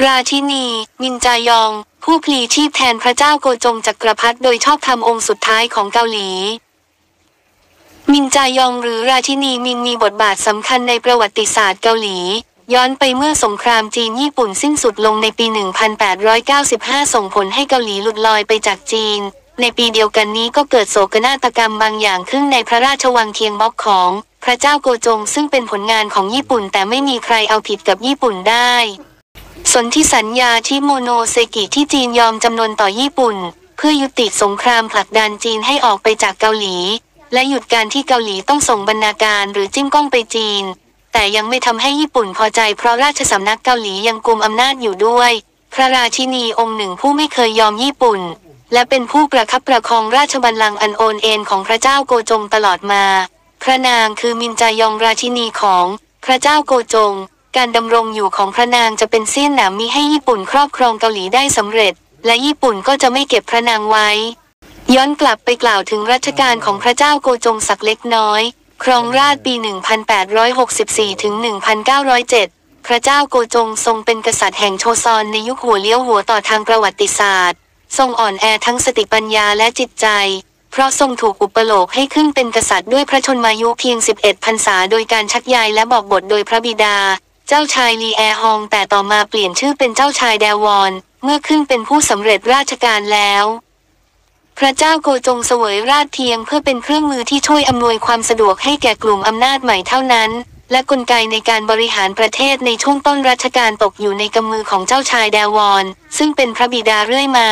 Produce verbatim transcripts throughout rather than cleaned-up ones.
ราชินีมินจายองผู้พลีชีพแทนพระเจ้าโกจงจักรพรรดิโดยชอบธรรมองค์สุดท้ายของเกาหลีมินจายองหรือราชินีมินมีบทบาทสำคัญในประวัติศาสตร์เกาหลีย้อนไปเมื่อสงครามจีนญี่ปุ่นสิ้นสุดลงในปี หนึ่งพันแปดร้อยเก้าสิบห้า ส่งผลให้เกาหลีหลุดลอยไปจากจีนในปีเดียวกันนี้ก็เกิดโศกนาฏกรรมบางอย่างขึ้นในพระราชวังเคียงบ็อกของพระเจ้าโกจงซึ่งเป็นผลงานของญี่ปุ่นแต่ไม่มีใครเอาผิดกับญี่ปุ่นได้สนธิสัญญาชิโมโนเซกิที่จีนยอมจำนนต่อญี่ปุ่นเพื่อยุติสงครามผลักดันจีนให้ออกไปจากเกาหลีและหยุดการที่เกาหลีต้องส่งบรรณาการหรือจิ้มกล้องไปจีนแต่ยังไม่ทำให้ญี่ปุ่นพอใจเพราะราชสำนักเกาหลียังกุมอำนาจอยู่ด้วยพระราชินีองค์หนึ่งผู้ไม่เคยยอมญี่ปุ่นและเป็นผู้ประคับประคองราชบัลลังก์อันโอนเอ็นของพระเจ้าโกจงตลอดมาพระนางคือมินจายองราชินีของพระเจ้าโกจงการดำรงอยู่ของพระนางจะเป็นเสี้ยนหนามมิให้ญี่ปุ่นครอบครองเกาหลีได้สำเร็จและญี่ปุ่นก็จะไม่เก็บพระนางไว้ย้อนกลับไปกล่าวถึงรัชกาลของพระเจ้าโกจงสักเล็กน้อยครองราชย์ปี หนึ่งพันแปดร้อยหกสิบสี่ ถึง หนึ่งพันเก้าร้อยเจ็ด พระเจ้าโกจงทรงเป็นกษัตริย์แห่งโชซอนในยุคหัวเลี้ยวหัวต่อทางประวัติศาสตร์ทรงอ่อนแอทั้งสติปัญญาและจิตใจเพราะทรงถูกอุปโลกให้ขึ้นเป็นกษัตริย์ด้วยพระชนมายุเพียงสิบเอ็ดพรรษาโดยการชักใยและบอกบทโดยพระบิดาเจ้าชายลีแอฮองแต่ต่อมาเปลี่ยนชื่อเป็นเจ้าชายแดวอนเมื่อขึ้นเป็นผู้สำเร็จราชการแล้วพระเจ้าโกจงเสวยราชเทียงเพื่อเป็นเครื่องมือที่ช่วยอำนวยความสะดวกให้แก่กลุ่มอำนาจใหม่เท่านั้นและกลไกในการบริหารประเทศในช่วงต้นรัชกาลตกอยู่ในกำมือของเจ้าชายแดวอนซึ่งเป็นพระบิดาเรื่อยมา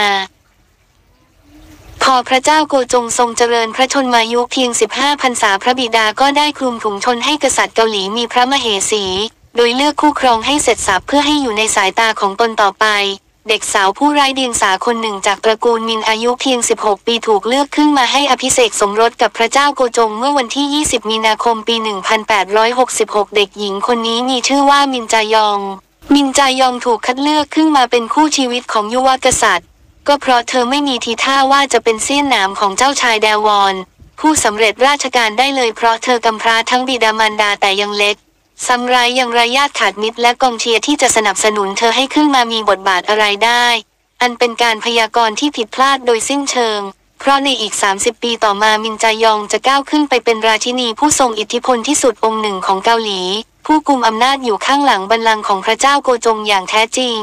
พอพระเจ้าโกจงทรงเจริญพระชนมายุเพียงสิบห้าพรรษาพระบิดาก็ได้คลุมถุงชนให้กษัตริย์เกาหลีมีพระมเหสีโดยเลือกคู่ครองให้เสร็จสรรพเพื่อให้อยู่ในสายตาของตนต่อไปเด็กสาวผู้ไร้เดียงสาคนหนึ่งจากตระกูลมินอายุเพียงสิบหกปีถูกเลือกขึ้นมาให้อภิเษกสมรสกับพระเจ้าโกจงเมื่อวันที่ยี่สิบมีนาคมปี หนึ่งพันแปดร้อยหกสิบหก เด็กหญิงคนนี้มีชื่อว่ามินจายองมินจายองถูกคัดเลือกขึ้นมาเป็นคู่ชีวิตของยุวกษัตริย์ก็เพราะเธอไม่มีทีท่าว่าจะเป็นเสี้ยนหนามของเจ้าชายแดวอนผู้สำเร็จราชการได้เลยเพราะเธอกำพร้าทั้งบิดามารดาแต่ยังเล็กซ้ำร้ายยังไร้ญาติขาดมิตรและกองเชียร์ที่จะสนับสนุนเธอให้ขึ้นมามีบทบาทอะไรได้อันเป็นการพยากรณ์ที่ผิดพลาดโดยสิ้นเชิงเพราะในอีกสามสิบปีต่อมามินจายองจะก้าวขึ้นไปเป็นราชินีผู้ทรงอิทธิพลที่สุดองค์หนึ่งของเกาหลีผู้กุมอำนาจอยู่ข้างหลังบัลลังก์ของพระเจ้าโกจงอย่างแท้จริง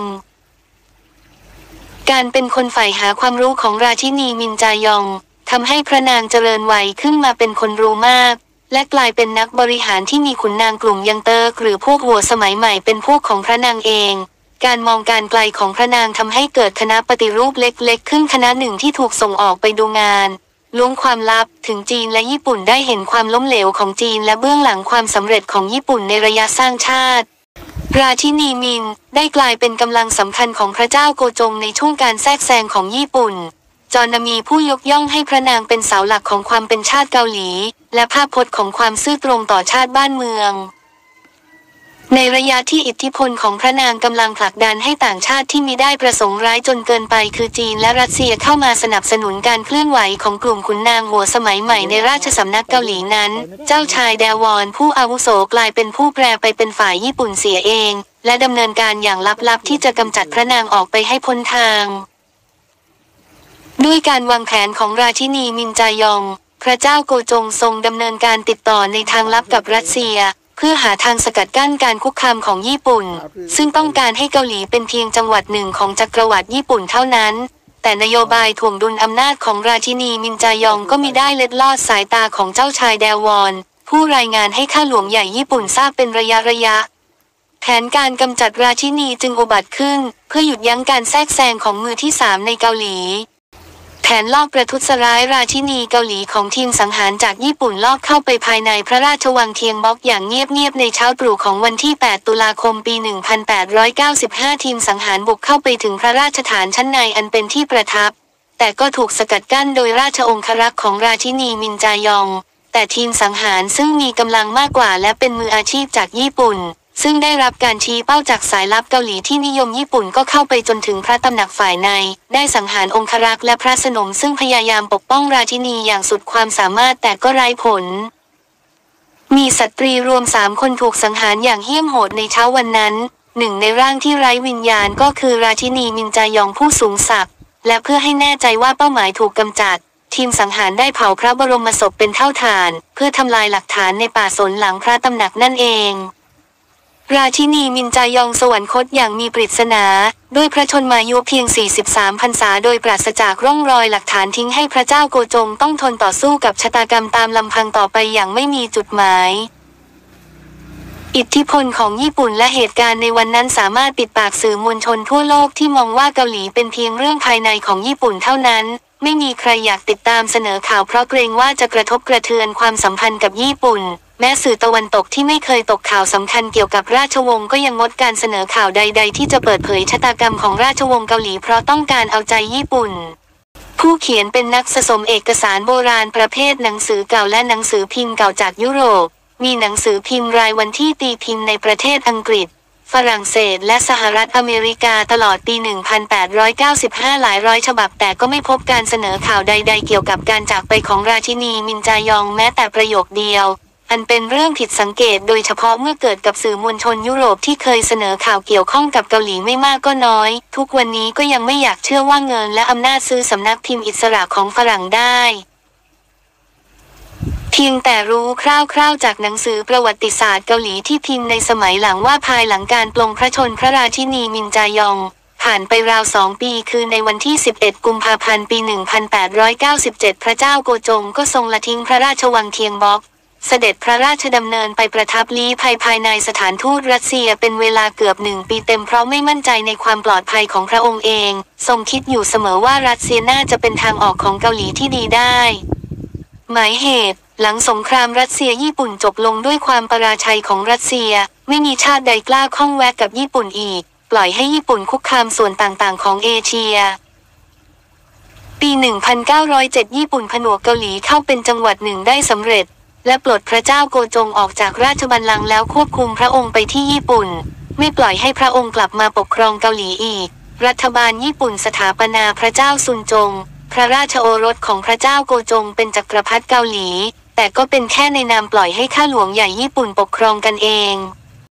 การเป็นคนใฝ่หาความรู้ของราชินีมินจายองทำให้พระนางเจริญวัยขึ้นมาเป็นคนรู้มากและกลายเป็นนักบริหารที่มีขุนนางกลุ่มยังเตอร์หรือพวกหัวสมัยใหม่เป็นพวกของพระนางเองการมองการไกลของพระนางทำให้เกิดคณะปฏิรูปเล็กๆขึ้นคณะหนึ่งที่ถูกส่งออกไปดูงานล้วงความลับถึงจีนและญี่ปุ่นได้เห็นความล้มเหลวของจีนและเบื้องหลังความสำเร็จของญี่ปุ่นในระยะสร้างชาติราชินีมินได้กลายเป็นกำลังสำคัญของพระเจ้าโกจงในช่วงการแทรกแซงของญี่ปุ่นจอนามีผู้ยกย่องให้พระนางเป็นเสาหลักของความเป็นชาติเกาหลีและภาพพจน์ของความซื่อตรงต่อชาติบ้านเมืองในระยะที่อิทธิพลของพระนางกำลังผลักดันให้ต่างชาติที่มิได้ประสงค์ร้ายจนเกินไปคือจีนและรัสเซียเข้ามาสนับสนุนการเคลื่อนไหวของกลุ่มขุนนางหัวสมัยใหม่ในราชสำนักเกาหลีนั้นเจ้าชายแดวอนผู้อาวุโสกลายเป็นผู้แปรไปเป็นฝ่ายญี่ปุ่นเสียเองและดำเนินการอย่างลับๆที่จะกำจัดพระนางออกไปให้พ้นทางด้วยการวางแผนของราชินีมินจายองพระเจ้าโกจงทรงดำเนินการติดต่อในทางลับกับรัสเซียเพื่อหาทางสกัดกั้นการคุกคามของญี่ปุ่นซึ่งต้องการให้เกาหลีเป็นเพียงจังหวัดหนึ่งของจักรวรรดิญี่ปุ่นเท่านั้นแต่นโยบายถ่วงดุลอำนาจของราชินีมินจายองก็มิได้เล็ดลอดสายตาของเจ้าชายแดวอนผู้รายงานให้ข้าหลวงใหญ่ญี่ปุ่นทราบเป็นระยะระยะแผนการกำจัดราชินีจึงอุบัติขึ้นเพื่อหยุดยั้งการแทรกแซงของมือที่สามในเกาหลีแผนลอบประทุษร้ายราชินีเกาหลีของทีมสังหารจากญี่ปุ่นลอบเข้าไปภายในพระราชวังเทียงบ็อกอย่างเงียบๆในเช้าตรู่ของวันที่แปดตุลาคมปี หนึ่งพันแปดร้อยเก้าสิบห้า ทีมสังหารบุกเข้าไปถึงพระราชฐานชั้นในอันเป็นที่ประทับแต่ก็ถูกสกัดกั้นโดยราชองครักษ์ของราชินีมินจายองแต่ทีมสังหารซึ่งมีกำลังมากกว่าและเป็นมืออาชีพจากญี่ปุ่นซึ่งได้รับการชี้เป้าจากสายลับเกาหลีที่นิยมญี่ปุ่นก็เข้าไปจนถึงพระตำหนักฝ่ายในได้สังหารองครักษ์และพระสนมซึ่งพยายามปกป้องราชินีอย่างสุดความสามารถแต่ก็ไร้ผลมีสตรีรวมสามคนถูกสังหารอย่างเหี้ยมโหดในเช้าวันนั้นหนึ่งในร่างที่ไร้วิญญาณก็คือราชินีมินจายองผู้สูงศักดิ์และเพื่อให้แน่ใจว่าเป้าหมายถูกกำจัดทีมสังหารได้เผาพระบรมศพเป็นเท่าฐานเพื่อทำลายหลักฐานในป่าสนหลังพระตำหนักนั่นเองราชินีมินจายองสวรรคตอย่างมีปริศนาด้วยพระชนมายุเพียงสี่สิบสามพรรษาโดยปราศจากร่องรอยหลักฐานทิ้งให้พระเจ้าโกจงต้องทนต่อสู้กับชะตากรรมตามลำพังต่อไปอย่างไม่มีจุดหมายอิทธิพลของญี่ปุ่นและเหตุการณ์ในวันนั้นสามารถปิดปากสื่อมวลชนทั่วโลกที่มองว่าเกาหลีเป็นเพียงเรื่องภายในของญี่ปุ่นเท่านั้นไม่มีใครอยากติดตามเสนอข่าวเพราะเกรงว่าจะกระทบกระเทือนความสัมพันธ์กับญี่ปุ่นแม้สื่อตะวันตกที่ไม่เคยตกข่าวสำคัญเกี่ยวกับราชวงศ์ก็ยังงดการเสนอข่าวใดๆที่จะเปิดเผยชะตากรรมของราชวงศ์เกาหลีเพราะต้องการเอาใจญี่ปุ่นผู้เขียนเป็นนักสะสมเอกสารโบราณประเภทหนังสือเก่าและหนังสือพิมพ์เก่าจากยุโรปมีหนังสือพิมพ์รายวันที่ตีพิมพ์ในประเทศอังกฤษฝรั่งเศสและสหรัฐอเมริกาตลอดปี หนึ่งพันแปดร้อยเก้าสิบห้า หลายร้อยฉบับแต่ก็ไม่พบการเสนอข่าวใดๆเกี่ยวกับการจากไปของราชินีมินจายองแม้แต่ประโยคเดียวอันเป็นเรื่องผิดสังเกตโดยเฉพาะเมื่อเกิดกับสื่อมวลชนยุโรปที่เคยเสนอข่าวเกี่ยวข้องกับเกาหลีไม่มากก็น้อยทุกวันนี้ก็ยังไม่อยากเชื่อว่าเงินและอำนาจซื้อสำนักพิมพ์อิสระของฝรั่งได้เพียงแต่รู้คร่าวๆจากหนังสือประวัติศาสตร์เกาหลีที่พิมพ์ในสมัยหลังว่าภายหลังการปลงพระชนพระราชินีมินจายองผ่านไปราวสองปีคือในวันที่สิบเอ็ดกุมภาพันธ์ปี หนึ่งพันแปดร้อยเก้าสิบเจ็ด พระเจ้าโกจงก็ทรงละทิ้งพระราชวังเคียงบ็อกเสด็จพระราชดำเนินไปประทับลี้ภัยภายในสถานทูตรัสเซียเป็นเวลาเกือบหนึ่งปีเต็มเพราะไม่มั่นใจในความปลอดภัยของพระองค์เองทรงคิดอยู่เสมอว่ารัสเซียน่าจะเป็นทางออกของเกาหลีที่ดีได้หมายเหตุหลังสงครามรัสเซียญี่ปุ่นจบลงด้วยความปราชัยของรัสเซียไม่มีชาติใดกล้าข้องแวะกับญี่ปุ่นอีกปล่อยให้ญี่ปุ่นคุกคามส่วนต่างๆของเอเชียปี หนึ่งพันเก้าร้อยเจ็ด ญี่ปุ่นผนวกเกาหลีเข้าเป็นจังหวัดหนึ่งได้สำเร็จและปลดพระเจ้าโกจงออกจากราชบัลลังก์แล้วควบคุมพระองค์ไปที่ญี่ปุ่นไม่ปล่อยให้พระองค์กลับมาปกครองเกาหลีอีกรัฐบาลญี่ปุ่นสถาปนาพระเจ้าซุนจงพระราชโอรสของพระเจ้าโกจงเป็นจักรพรรดิเกาหลีแต่ก็เป็นแค่ในนามปล่อยให้ข้าหลวงใหญ่ญี่ปุ่นปกครองกันเอง